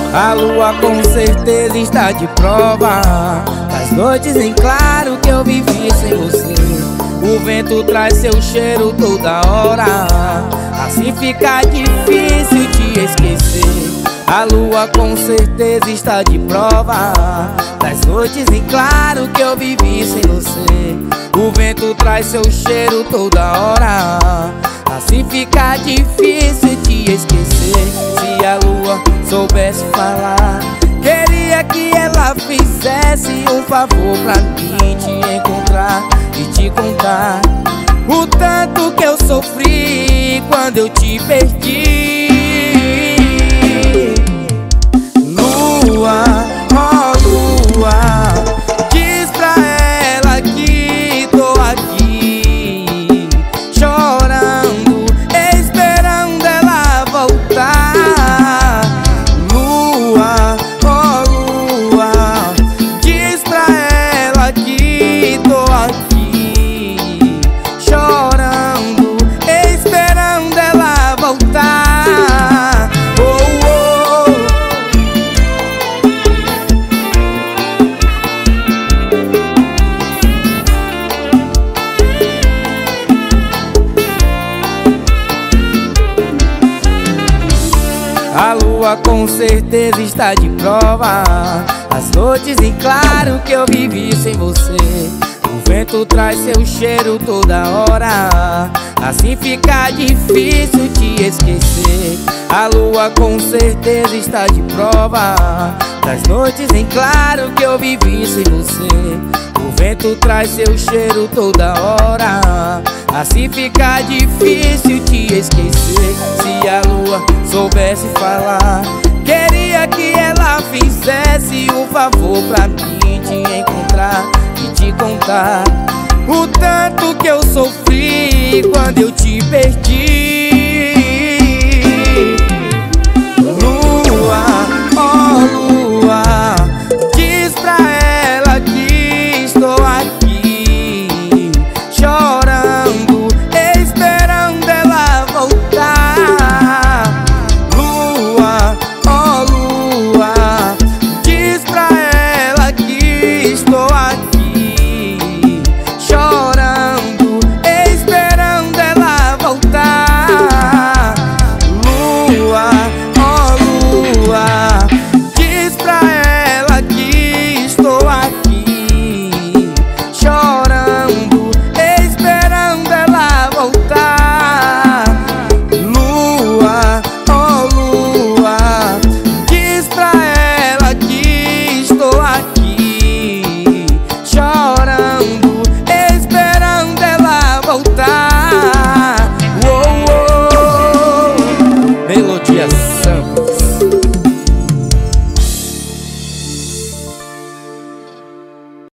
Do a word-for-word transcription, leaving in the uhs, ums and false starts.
A lua com certeza está de prova das noites em claro que eu vivi sem você. O vento traz seu cheiro toda hora, assim fica difícil te esquecer. A lua com certeza está de prova das noites em claro que eu vivi sem você. O vento traz seu cheiro toda hora, assim fica difícil te esquecer. Se a lua soubesse falar, queria que ela fizesse um favor pra mim te encontrar e te contar o tanto que eu sofri quando eu te perdi. Lua, ó lua, diz pra ela que tô aqui chorando, esperando ela voltar. Lua, ó lua, diz pra ela que tô aqui chorando, esperando ela voltar. Oh, oh. A lua com certeza está de prova as noites em claro que eu vivi sem você. O vento traz seu cheiro toda hora, assim fica difícil te esquecer. A lua com certeza está de prova das noites em claro que eu vivi sem você. O vento traz seu cheiro toda hora, assim fica difícil te esquecer. Se a lua soubesse falar, queria que ela fizesse um favor pra mim te encontrar e te contar o tanto que eu sofri quando eu te perdi.